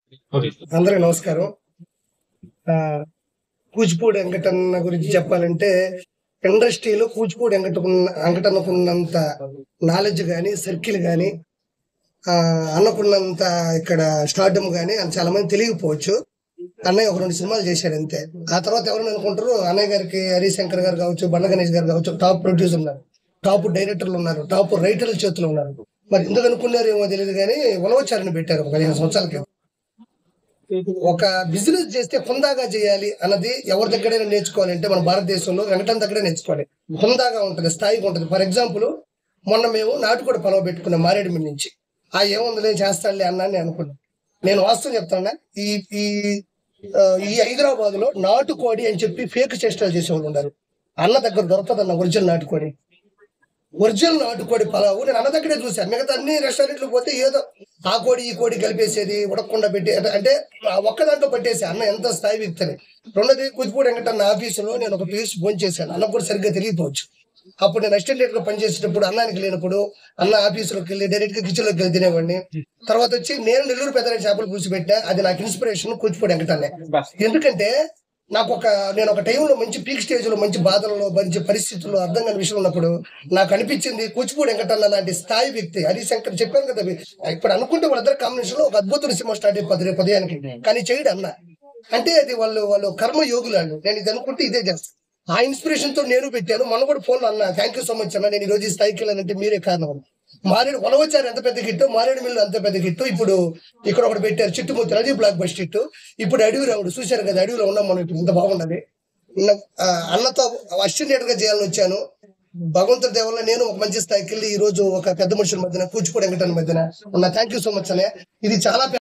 అందరికి నమస్కారం. కూచిపూడి వెంకటన్న గురించి చెప్పాలంటే ఇండస్ట్రీలో కూచిపూడి వెంకటన్నకున్నంత నాలెడ్జ్ గాని, సర్కిల్ గాని, అన్నకున్నంత ఇక్కడ స్టార్డమ్ గాని చాలా మంది తెలియకపోవచ్చు. అన్నయ్య ఒక 2 సినిమాలు చేశాడు అంతే. ఆ తర్వాత ఎవరైనా అనుకుంటారు అన్నయ్య గారికి హరిశంకర్ గారు కావచ్చు, బండ్ల గణేష్ గారు కావచ్చు, టాప్ ప్రొడ్యూసర్ ఉన్నారు, టాప్ డైరెక్టర్లు ఉన్నారు, టాప్ రైటర్ల చేతులు ఉన్నారు. మరి ఎందుకు అనుకున్నారో ఏమో తెలియదు కానీ ఉలవచారిని పెట్టారు 15 సంవత్సరాల క్రితం. ఒక బిజినెస్ చేస్తే హుందాగా చేయాలి అన్నది ఎవరి దగ్గరైనా నేర్చుకోవాలంటే మన భారతదేశంలో వెంకటన్న దగ్గరే నేర్చుకోవాలి. హుందాగా ఉంటది, స్థాయిగా ఉంటది. ఫర్ ఎగ్జాంపుల్ మొన్న మేము నాటుకోడి పొలవ పెట్టుకున్నాం మారేడుమిల్లి నుంచి. ఏముంది చేస్తానులే అన్నాన్ని అనుకున్నాం. నేను వాస్తవం చెప్తాను, ఈ ఈ ఈ హైదరాబాద్ లో నాటుకోడి అని చెప్పి ఫేక్ చేష్టలు చేసేవాళ్ళు ఉన్నారు. అన్న దగ్గర దొరకదన్న ఒరిజినల్ నాటుకోడి. ఒరిజినల్ నాటుకోడి పలావు నేను అన్న దగ్గరే చూశాను. మిగతా అన్ని రెస్టారెంట్లు పోతే ఏదో ఆ కోడి ఈ కోడి కలిపేసేది, ఉడకకుండా పెట్టి అంటే ఒక్క దాంట్లో పట్టేసి అన్న ఎంత స్థాయి వ్యక్తిని. రెండోది కూచిపూడి వెంకటన్న ఆఫీసులో నేను ఒక పీస్ ఫోన్ చేశాను. అన్న కూడా సరిగ్గా తెలియకపోవచ్చు. అప్పుడు నేను అసిస్టెంట్ గా పనిచేసేటప్పుడు అన్నానికి లేనప్పుడు అన్న ఆఫీసులోకి వెళ్ళి డైరెక్ట్ గా కిచెన్ లోకి వెళ్ళి తినేవాడిని. తర్వాత వచ్చి నేను నెల్లూరు పెద్దరెడ్డి చేపలు పులుసు పెట్టా. అది నాకు ఇన్స్పిరేషన్ కూచిపూడి వెంకటన్నే. ఎందుకంటే నేను ఒక టైంలో మంచి పీక్ స్టేజ్ లో మంచి బాధల్లో మంచి పరిస్థితుల్లో అర్థం కాని విషయం ఉన్నప్పుడు నాకు అనిపించింది కూచిపూడి వెంకటన్న లాంటి స్థాయి వ్యక్తి. హరిశంకర్ చెప్పాను కదా, ఇప్పుడు అనుకుంటే వాళ్ళిద్దరు కాంబినేషన్ లో ఒక అద్భుతమైన సినిమా స్టార్ట్ అయిపోతుంది పదయానికి. కానీ చేయడు అన్న. అంటే అది వాళ్ళు కర్మ యోగులాండు. నేను ఇది అనుకుంటే ఇదే చేస్తాను. ఆ ఇన్స్పిరేషన్ తో నేను పెట్టాను. మొన్న కూడా ఫోన్ అన్న థ్యాంక్ యూ సో మచ్ అన్న, నేను ఈ రోజు ఈ స్థాయికి వెళ్ళానంటే మీరే కారణం. మారేడు ఉలవచారు ఎంత పెద్ద గిట్టు, మారేడు మిల్లు అంత పెద్ద గిట్టు. ఇప్పుడు ఇక్కడ ఒకటి పెట్టారు చిట్టుమూర్తి అది బ్లాక్ బస్టర్ హిట్. ఇప్పుడు అడవి రావుడు చూశారు కదా, అడవిలో ఉన్నాం మనం. ఇప్పుడు ఇంత బాగున్నది. అన్నతో అసిస్టెంట్ గా చేయాలని వచ్చాను. భగవంతుడి దేవల్ల నేను ఒక మంచి స్థాయికి వెళ్ళి ఈ రోజు ఒక పెద్ద మనుషుల మధ్యన కూచిపూడి వెంకటన్న మధ్యన ఉన్న. థ్యాంక్ యూ సో మచ్ అనే. ఇది చాలా